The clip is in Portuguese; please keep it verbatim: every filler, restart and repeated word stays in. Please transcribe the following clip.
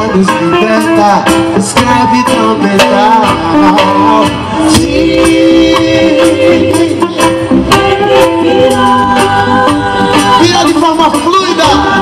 nos liberta, escravidão mental. Sim, vira de forma fluida.